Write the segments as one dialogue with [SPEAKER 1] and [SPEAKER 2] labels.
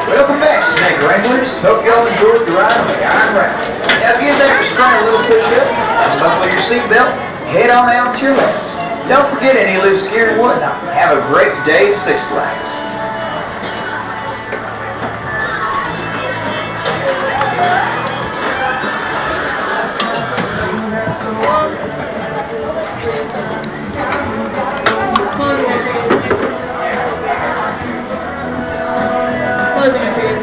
[SPEAKER 1] Welcome back, Snake Wranglers. Hope y'all enjoyed the ride on the Iron Rattler. Now give that restraint a little push-up, unbuckle your seatbelt, head on out to your left. Don't forget any loose gear and whatnot. Have a great day at Six Flags.
[SPEAKER 2] Closing my trees.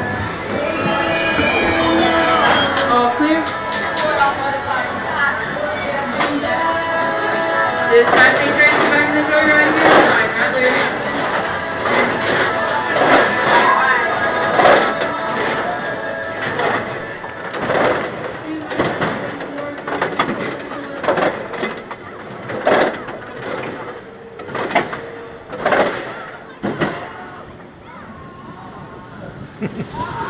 [SPEAKER 2] All clear. This factory train back in the door right here. Sorry, Rattler.
[SPEAKER 3] Ha ha ha.